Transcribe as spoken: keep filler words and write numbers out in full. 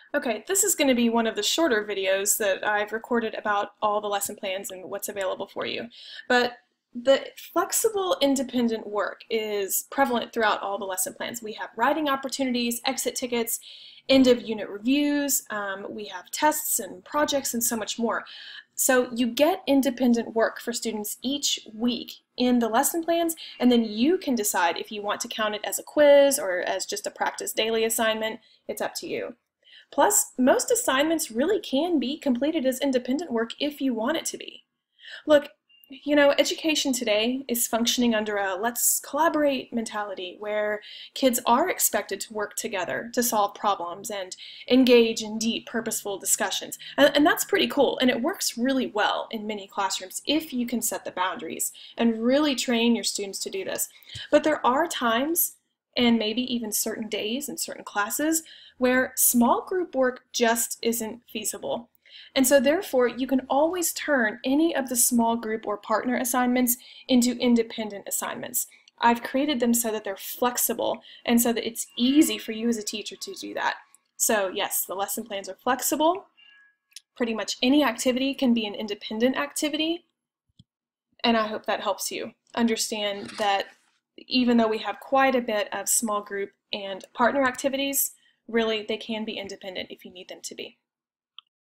Okay, this is going to be one of the shorter videos that I've recorded about all the lesson plans and what's available for you. But the flexible independent work is prevalent throughout all the lesson plans. We have writing opportunities, exit tickets, end of unit reviews, um, we have tests and projects and so much more. So you get independent work for students each week in the lesson plans, and then you can decide if you want to count it as a quiz or as just a practice daily assignment. It's up to you. Plus, most assignments really can be completed as independent work if you want it to be. Look, you know, education today is functioning under a let's collaborate mentality where kids are expected to work together to solve problems and engage in deep, purposeful discussions. And, and that's pretty cool, and it works really well in many classrooms if you can set the boundaries and really train your students to do this. But there are times, and maybe even certain days and certain classes, where small group work just isn't feasible. And so therefore, you can always turn any of the small group or partner assignments into independent assignments. I've created them so that they're flexible and so that it's easy for you as a teacher to do that. So yes, the lesson plans are flexible. Pretty much any activity can be an independent activity. And I hope that helps you understand that even though we have quite a bit of small group and partner activities, really they can be independent if you need them to be.